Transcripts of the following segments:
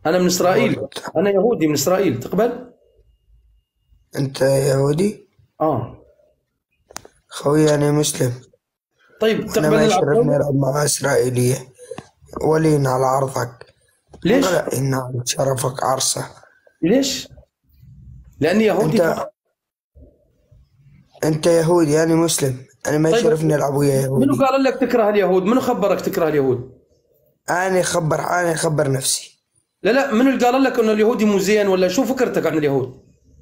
انا من اسرائيل. انا يهودي من اسرائيل، تقبل؟ انت يهودي؟ اه. خوي انا مسلم. طيب وانا تقبل ما نلعب يشرفني جولة؟ العب مع اسرائيلية. ولين على عرضك. ليش؟ انقلع ان على شرفك عرصة. ليش؟ لاني يهودي انت فقط. انت يهودي انا مسلم. انا ما طيب يشرفني العب ويا منو يهودي. قال لك تكره اليهود؟ منو خبرك تكره اليهود؟ انا اخبر نفسي. لا لا، منو اللي قال لك انه اليهودي مو زين؟ ولا شو فكرتك عن اليهود؟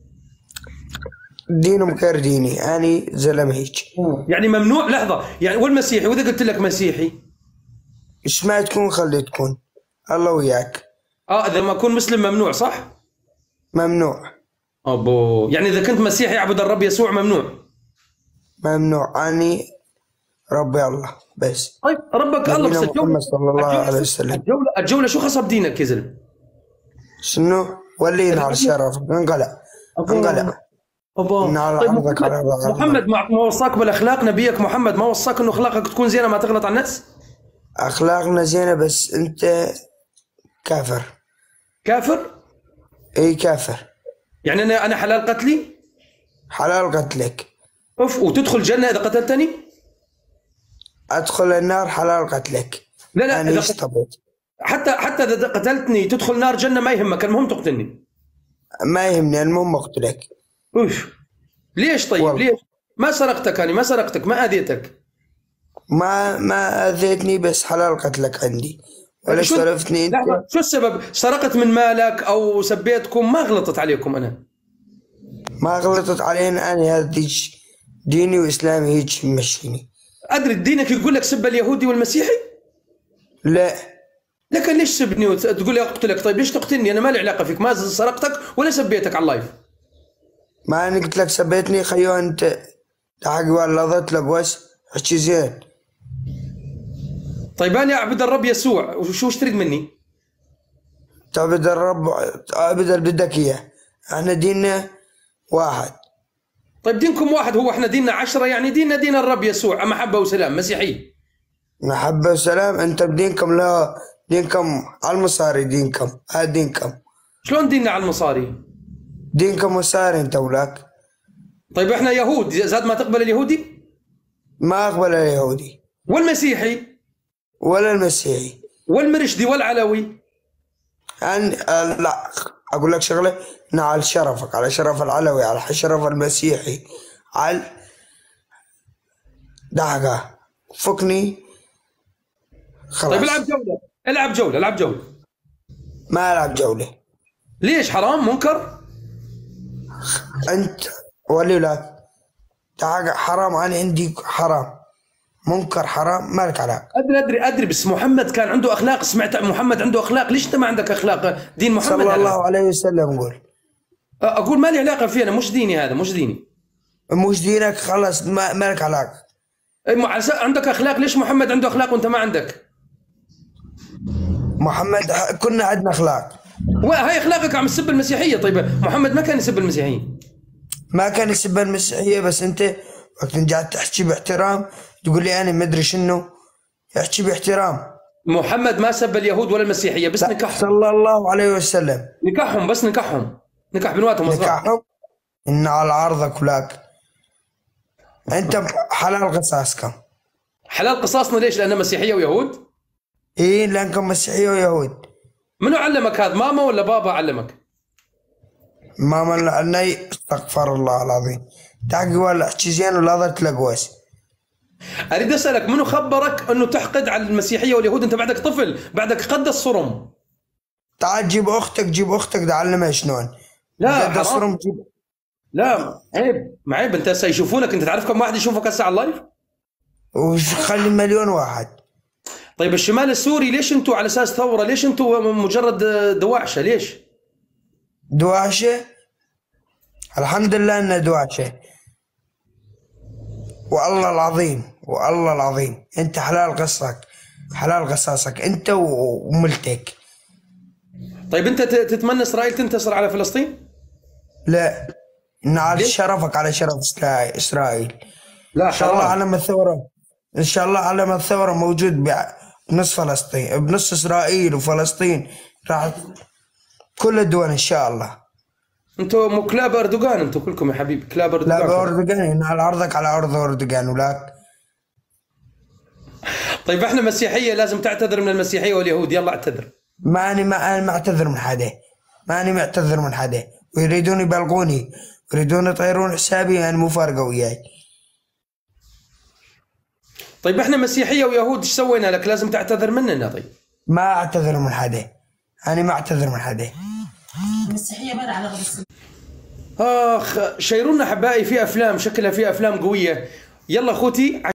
دينهم غير ديني، انا زلمه هيك. يعني ممنوع؟ لحظة، يعني والمسيحي، واذا قلت لك مسيحي؟ ايش ما تكون خلي تكون. الله وياك. اه، اذا ما اكون مسلم ممنوع، صح؟ ممنوع. ابو، يعني اذا كنت مسيحي اعبد الرب يسوع ممنوع؟ ممنوع اني ربي الله بس. طيب ربك الله، نبينا بس الجولة، محمد صلى الله الجولة عليه شو وسلم. الجولة شو خصها بدينك يا زلمة؟ شنو؟ ولينا على الشرف. انقلع. ابا، انقلع. ابا. ان على طيب عرضك محمد، على محمد عرضك. ما وصاك بالاخلاق؟ نبيك محمد ما وصاك انه اخلاقك تكون زينة ما تغلط على الناس؟ اخلاقنا زينه بس انت كافر. كافر؟ اي كافر. يعني انا حلال قتلي؟ حلال قتلك. اوف، وتدخل جنة اذا قتلتني؟ ادخل النار حلال قتلك. لا لا، انا اذا ايش طبيت. حتى اذا قتلتني تدخل نار جنة ما يهمك، المهم تقتلني. ما يهمني، المهم اقتلك. اوف. ليش طيب؟ والله ليش؟ ما سرقتك، انا ما سرقتك، ما اذيتك. ما اذيتني بس حلال قتلك عندي. ولا شو سولفتني انت. لحظة، شو السبب؟ سرقت من مالك او سبيتكم؟ ما غلطت عليكم انا. ما غلطت علينا، انا هذا ديني واسلامي هيك يمشيني. ادري دينك يقول لك سب اليهودي والمسيحي؟ لا. لكن ليش سبني وتقول لي اقتلك؟ طيب ليش تقتلني؟ انا ما لي علاقه فيك، ما سرقتك ولا سبيتك على اللايف. ما انا قلت لك سبيتني خيو انت. تحق ولا ضت لك بس احكي زين. طيب انا اعبد الرب يسوع، وشو تريد مني؟ تعبد الرب. اعبد اللي بدك اياه. احنا ديننا واحد. طيب دينكم واحد، هو احنا ديننا 10؟ يعني ديننا دين الرب يسوع، محبه وسلام، مسيحي. محبة وسلام. انت بدينكم لا. دينكم على المصاري. دينكم هذا دينكم. شلون ديننا على المصاري؟ دينكم مصاري انت ولاك. طيب احنا يهود، زاد ما تقبل اليهودي؟ ما اقبل اليهودي والمسيحي؟ ولا المسيحي. والمرشدي والعلوي؟ لا. اقول لك شغله. على شرفك، على شرف العلوي، على شرف المسيحي، على دعقه. فكني. طيب خلاص. العب جوله، العب جوله، العب جوله. ما العب جوله. ليش؟ حرام؟ منكر؟ انت ولي لا. دعقه حرام. انا عندي حرام. منكر حرام. مالك علاقه. ادري بس محمد كان عنده اخلاق، سمعت محمد عنده اخلاق، ليش انت ما عندك اخلاق؟ دين محمد صلى هذا. الله عليه وسلم قول. اقول ما لي علاقه فيه، انا مش ديني، هذا مش ديني. مش دينك خلاص. مالك علاقه. عندك اخلاق، ليش محمد عنده اخلاق وانت ما عندك؟ محمد كنا عندنا اخلاق. وهي اخلاقك عم تسب المسيحيه. طيب محمد ما كان يسب المسيحيه. ما كان يسب المسيحيه بس انت وقت قاعد تحكي باحترام تقول لي انا ما ادري شنو. احكي باحترام. محمد ما سب اليهود ولا المسيحيه، بس لا نكحهم. صلى الله عليه وسلم. نكحهم، بس نكحهم، نكح بنواتهم صغار. نكاحهم. ان على عرضك ولاك. انت حلال قصاصكم. حلال قصاصنا ليش؟ لاننا مسيحيه ويهود. ايه لانكم مسيحيه ويهود. منو علمك هذا؟ ماما ولا بابا علمك؟ ما من عني. استغفر الله العظيم. تعقي ولا احكي زين ولا ضلت لقوس. اريد اسالك، منو خبرك انه تحقد على المسيحيه واليهود؟ انت بعدك طفل، بعدك قد الصرم. تعال جيب اختك. جيب اختك تعلمها شلون. لا قد الصرم حرام. جيب. لا عيب، ما عيب، انت هسه يشوفونك، انت تعرف كم واحد يشوفك هسه على اللايف؟ وخلي مليون واحد. طيب الشمال السوري ليش انتم على اساس ثوره؟ ليش انتم مجرد دواعشه؟ ليش؟ دواشه. الحمد لله انه دواشه. والله العظيم. والله العظيم انت حلال قصك. حلال قصاصك انت وملتك. طيب انت تتمنى اسرائيل تنتصر على فلسطين؟ لا. ان على ليش؟ شرفك على شرف اسرائيل. لا ان شاء الله حرام. علم الثوره. ان شاء الله علم الثوره موجود بنص فلسطين. بنص اسرائيل وفلسطين. راح كل الدول ان شاء الله. انتوا مو كلاب اردوغان، انتوا كلكم يا حبيبي كلاب اردوغان. لا باردوغان، على ارضك على ارض اردوغان ولاك. طيب احنا مسيحيه لازم تعتذر من المسيحيه واليهود، يلا اعتذر. ماني معتذر من حدا، ماني معتذر من حدا، ويريدون يبلغوني، يريدون يطيرون حسابي، انا مو فارقه وياي. طيب احنا مسيحيه ويهود ايش سوينا لك؟ لازم تعتذر مننا. طيب ما اعتذر من حدا، انا ما اعتذر من حدا. المسيحيه ما لها علاقه بالسلام. اخ شيرونا احبائي، في افلام شكلها في افلام قويه. يلا اخوتي.